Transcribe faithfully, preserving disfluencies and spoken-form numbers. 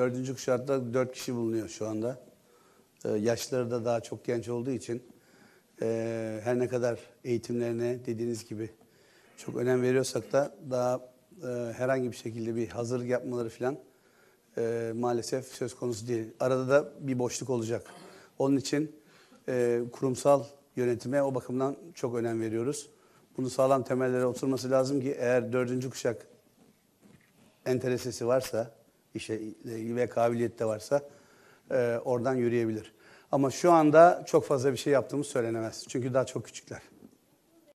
dördüncü kuşakta dört kişi bulunuyor şu anda. Ee, yaşları da daha çok genç olduğu için e, her ne kadar eğitimlerine dediğiniz gibi çok önem veriyorsak da daha e, herhangi bir şekilde bir hazırlık yapmaları falan e, maalesef söz konusu değil. Arada da bir boşluk olacak. Onun için e, kurumsal yönetime o bakımdan çok önem veriyoruz. Bunu sağlam temellere oturması lazım ki eğer dördüncü kuşak entresesi varsa, işe ve kabiliyeti de varsa e, oradan yürüyebilir. Ama şu anda çok fazla bir şey yaptığımız söylenemez. Çünkü daha çok küçükler.